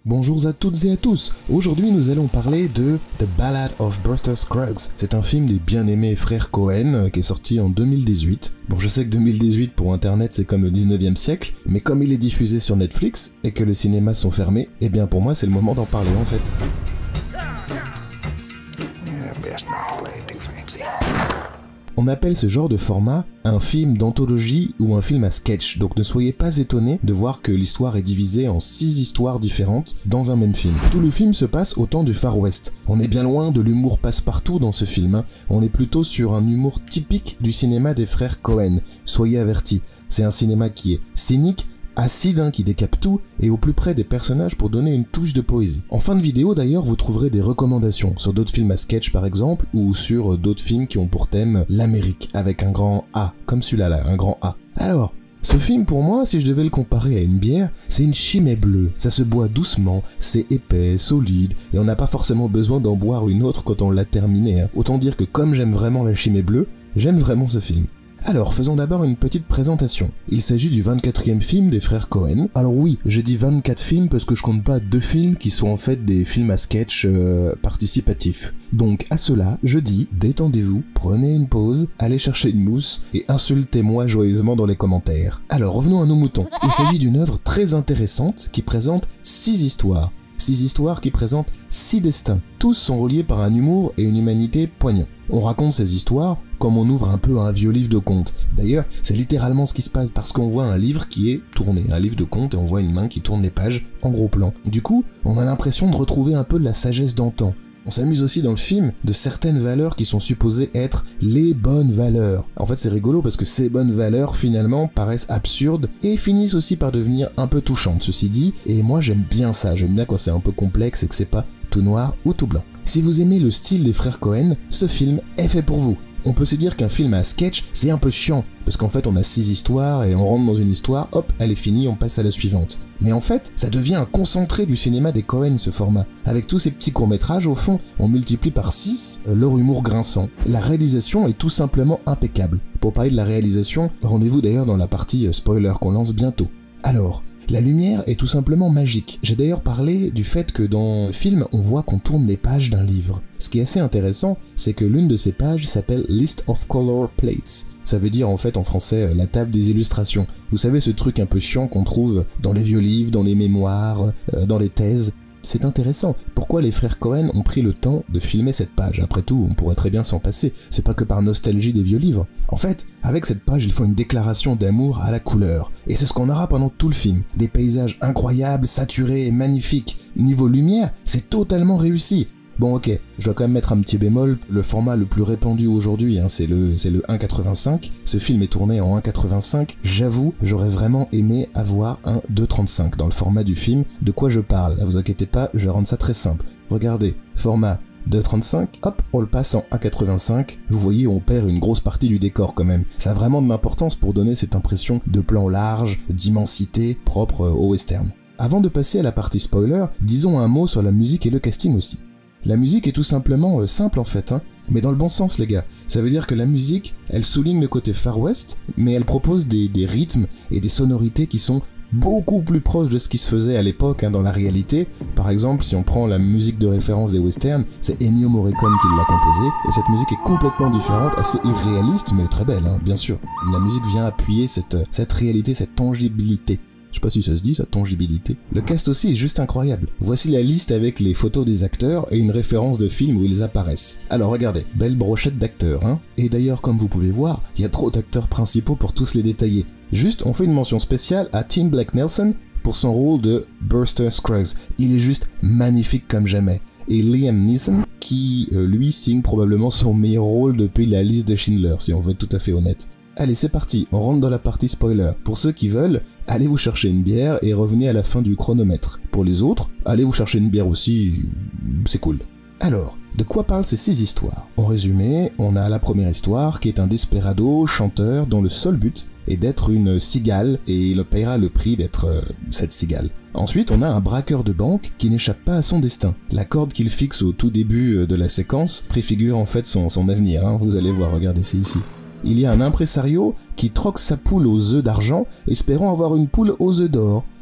Bonjour à toutes et à tous. Aujourd'hui nous allons parler de The Ballad of Buster Scruggs. C'est un film des bien-aimés frères Coen qui est sorti en 2018. Bon, je sais que 2018 pour internet c'est comme le 19e siècle, mais comme il est diffusé sur Netflix et que les cinémas sont fermés, eh bien pour moi c'est le moment d'en parler en fait. On appelle ce genre de format un film d'anthologie ou un film à sketch, donc ne soyez pas étonnés de voir que l'histoire est divisée en 6 histoires différentes dans un même film. Tout le film se passe au temps du Far West. On est bien loin de l'humour passe-partout dans ce film, hein. On est plutôt sur un humour typique du cinéma des frères Coen. Soyez avertis, c'est un cinéma qui est cynique, acide, qui décape tout, et au plus près des personnages pour donner une touche de poésie. En fin de vidéo d'ailleurs, vous trouverez des recommandations sur d'autres films à sketch par exemple, ou sur d'autres films qui ont pour thème l'Amérique, avec un grand A, comme celui-là là, un grand A. Alors, ce film pour moi, si je devais le comparer à une bière, c'est une Chimay bleue. Ça se boit doucement, c'est épais, solide, et on n'a pas forcément besoin d'en boire une autre quand on l'a terminé, hein. Autant dire que comme j'aime vraiment la Chimay bleue, j'aime vraiment ce film. Alors, faisons d'abord une petite présentation. Il s'agit du 24e film des frères Coen. Alors oui, j'ai dit 24 films parce que je compte pas 2 films qui sont en fait des films à sketch participatifs. Donc à cela, je dis, détendez-vous, prenez une pause, allez chercher une mousse et insultez-moi joyeusement dans les commentaires. Alors revenons à nos moutons. Il s'agit d'une œuvre très intéressante qui présente 6 histoires. 6 histoires qui présentent 6 destins. Tous sont reliés par un humour et une humanité poignants. On raconte ces histoires comme on ouvre un peu un vieux livre de contes. D'ailleurs, c'est littéralement ce qui se passe parce qu'on voit un livre qui est tourné, un livre de contes, et on voit une main qui tourne les pages en gros plan. Du coup, on a l'impression de retrouver un peu de la sagesse d'antan. On s'amuse aussi dans le film de certaines valeurs qui sont supposées être les bonnes valeurs. En fait, c'est rigolo parce que ces bonnes valeurs, finalement, paraissent absurdes et finissent aussi par devenir un peu touchantes, ceci dit. Et moi, j'aime bien ça. J'aime bien quand c'est un peu complexe et que c'est pas tout noir ou tout blanc. Si vous aimez le style des frères Coen, ce film est fait pour vous. On peut se dire qu'un film à sketch, c'est un peu chiant, parce qu'en fait on a 6 histoires et on rentre dans une histoire, hop, elle est finie, on passe à la suivante. Mais en fait, ça devient un concentré du cinéma des Coen ce format. Avec tous ces petits courts-métrages, au fond, on multiplie par 6 leur humour grinçant. La réalisation est tout simplement impeccable. Pour parler de la réalisation, rendez-vous d'ailleurs dans la partie spoiler qu'on lance bientôt. Alors, la lumière est tout simplement magique. J'ai d'ailleurs parlé du fait que dans le film, on voit qu'on tourne des pages d'un livre. Ce qui est assez intéressant, c'est que l'une de ces pages s'appelle List of Color Plates. Ça veut dire en fait en français la table des illustrations. Vous savez ce truc un peu chiant qu'on trouve dans les vieux livres, dans les mémoires, dans les thèses. C'est intéressant. Pourquoi les frères Coen ont pris le temps de filmer cette page? Après tout, on pourrait très bien s'en passer. C'est pas que par nostalgie des vieux livres. En fait, avec cette page, ils font une déclaration d'amour à la couleur. Et c'est ce qu'on aura pendant tout le film. Des paysages incroyables, saturés et magnifiques. Niveau lumière, c'est totalement réussi. Bon ok, je dois quand même mettre un petit bémol, le format le plus répandu aujourd'hui, c'est le 1.85, ce film est tourné en 1.85, j'avoue, j'aurais vraiment aimé avoir un 2.35 dans le format du film, de quoi je parle, ne vous inquiétez pas, je vais rendre ça très simple. Regardez, format 2.35, hop, on le passe en 1.85, vous voyez on perd une grosse partie du décor quand même, ça a vraiment de l'importance pour donner cette impression de plan large, d'immensité propre au western. Avant de passer à la partie spoiler, disons un mot sur la musique et le casting aussi. La musique est tout simplement simple en fait, mais dans le bon sens les gars. Ça veut dire que la musique, elle souligne le côté Far West, mais elle propose des rythmes et des sonorités qui sont beaucoup plus proches de ce qui se faisait à l'époque dans la réalité. Par exemple, si on prend la musique de référence des westerns, c'est Ennio Morricone qui l'a composée, et cette musique est complètement différente, assez irréaliste, mais très belle, bien sûr. La musique vient appuyer cette réalité, cette tangibilité. Je sais pas si ça se dit, sa tangibilité. Le cast aussi est juste incroyable. Voici la liste avec les photos des acteurs et une référence de film où ils apparaissent. Alors regardez, belle brochette d'acteurs, Et d'ailleurs, comme vous pouvez voir, il y a trop d'acteurs principaux pour tous les détailler. Juste, on fait une mention spéciale à Tim Blake Nelson pour son rôle de Buster Scruggs. Il est juste magnifique comme jamais. Et Liam Neeson, qui, lui, signe probablement son meilleur rôle depuis la liste de Schindler, si on veut être tout à fait honnête. Allez, c'est parti, on rentre dans la partie spoiler. Pour ceux qui veulent, allez vous chercher une bière et revenez à la fin du chronomètre. Pour les autres, allez vous chercher une bière aussi, c'est cool. Alors, de quoi parlent ces 6 histoires? En résumé, on a la première histoire qui est un desperado chanteur dont le seul but est d'être une cigale et il paiera le prix d'être cette cigale. Ensuite, on a un braqueur de banque qui n'échappe pas à son destin. La corde qu'il fixe au tout début de la séquence préfigure en fait son avenir, vous allez voir, regardez, c'est ici. Il y a un impresario qui troque sa poule aux œufs d'argent, espérant avoir une poule aux œufs d'or.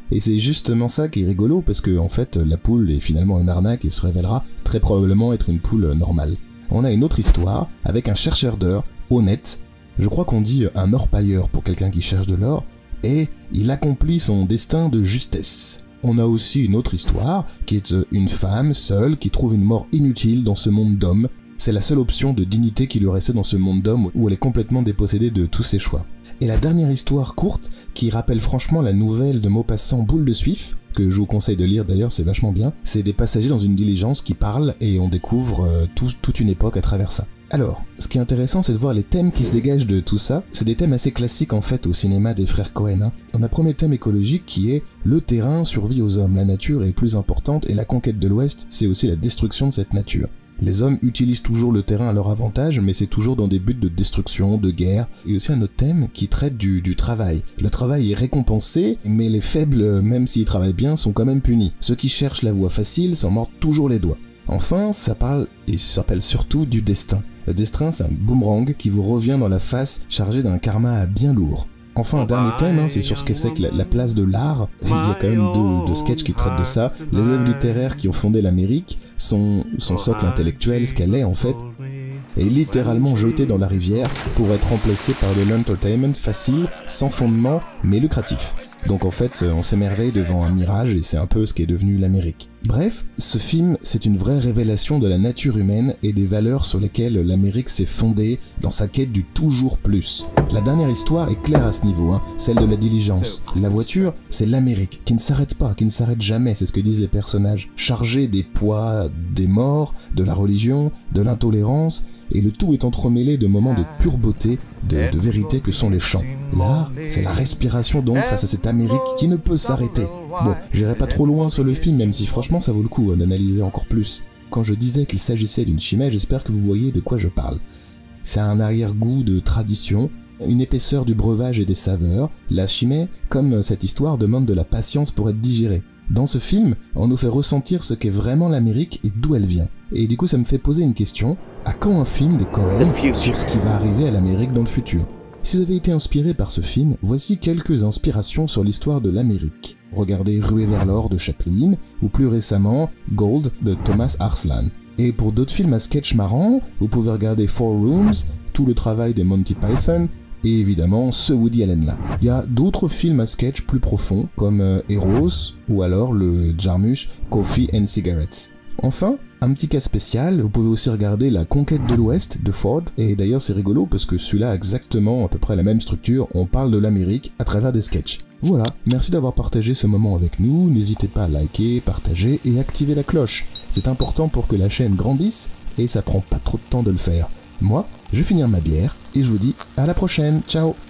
Et c'est justement ça qui est rigolo, parce que en fait, la poule est finalement une arnaque et se révélera très probablement être une poule normale. On a une autre histoire, avec un chercheur d'or, honnête, je crois qu'on dit un orpailleur pour quelqu'un qui cherche de l'or, et il accomplit son destin de justesse. On a aussi une autre histoire, qui est une femme seule qui trouve une mort inutile dans ce monde d'hommes. C'est la seule option de dignité qui lui restait dans ce monde d'hommes où elle est complètement dépossédée de tous ses choix. Et la dernière histoire courte, qui rappelle franchement la nouvelle de Maupassant Boule de Suif, que je vous conseille de lire d'ailleurs, c'est vachement bien, c'est des passagers dans une diligence qui parlent et on découvre toute une époque à travers ça. Alors, ce qui est intéressant, c'est de voir les thèmes qui se dégagent de tout ça. C'est des thèmes assez classiques en fait au cinéma des frères Cohen. On a un premier thème écologique qui est le terrain survit aux hommes, la nature est plus importante et la conquête de l'Ouest, c'est aussi la destruction de cette nature. Les hommes utilisent toujours le terrain à leur avantage, mais c'est toujours dans des buts de destruction, de guerre, et aussi un autre thème qui traite du travail. Le travail est récompensé, mais les faibles, même s'ils travaillent bien, sont quand même punis. Ceux qui cherchent la voie facile s'en mordent toujours les doigts. Enfin, ça parle, et ça s'appelle surtout du destin. Le destin, c'est un boomerang qui vous revient dans la face, chargé d'un karma bien lourd. Enfin, un dernier thème, c'est sur ce que c'est que la place de l'art. Il y a quand même deux sketchs qui traitent de ça. Les œuvres littéraires qui ont fondé l'Amérique, son socle intellectuel, ce qu'elle est en fait, est littéralement jetée dans la rivière pour être remplacée par de l'entertainment facile, sans fondement, mais lucratif. Donc en fait, on s'émerveille devant un mirage et c'est un peu ce qui est devenu l'Amérique. Bref, ce film, c'est une vraie révélation de la nature humaine et des valeurs sur lesquelles l'Amérique s'est fondée dans sa quête du toujours plus. La dernière histoire est claire à ce niveau, celle de la diligence. La voiture, c'est l'Amérique, qui ne s'arrête pas, qui ne s'arrête jamais, c'est ce que disent les personnages. Chargée des poids, des morts, de la religion, de l'intolérance, et le tout est entremêlé de moments de pure beauté, de vérité que sont les chants. L'art, c'est la respiration donc face à cette Amérique qui ne peut s'arrêter. Bon, j'irai pas trop loin sur le film, même si franchement ça vaut le coup d'analyser encore plus. Quand je disais qu'il s'agissait d'une chimée, j'espère que vous voyez de quoi je parle. C'est un arrière-goût de tradition, une épaisseur du breuvage et des saveurs. La chimée, comme cette histoire, demande de la patience pour être digérée. Dans ce film, on nous fait ressentir ce qu'est vraiment l'Amérique et d'où elle vient. Et du coup, ça me fait poser une question. À quand un film des Coen sur ce qui va arriver à l'Amérique dans le futur? Si vous avez été inspiré par ce film, voici quelques inspirations sur l'histoire de l'Amérique. Regardez Ruée vers l'or de Chaplin, ou plus récemment, Gold de Thomas Arslan. Et pour d'autres films à sketch marrant, vous pouvez regarder Four Rooms, tout le travail des Monty Python, et évidemment ce Woody Allen-là. Il y a d'autres films à sketch plus profonds, comme Eros, ou alors le Jarmusch Coffee and Cigarettes. Enfin, un petit cas spécial, vous pouvez aussi regarder La Conquête de l'Ouest de Ford, et d'ailleurs c'est rigolo parce que celui-là a exactement à peu près la même structure, on parle de l'Amérique à travers des sketchs. Voilà, merci d'avoir partagé ce moment avec nous, n'hésitez pas à liker, partager et activer la cloche. C'est important pour que la chaîne grandisse, et ça prend pas trop de temps de le faire. Moi, je vais finir ma bière, et je vous dis à la prochaine, ciao!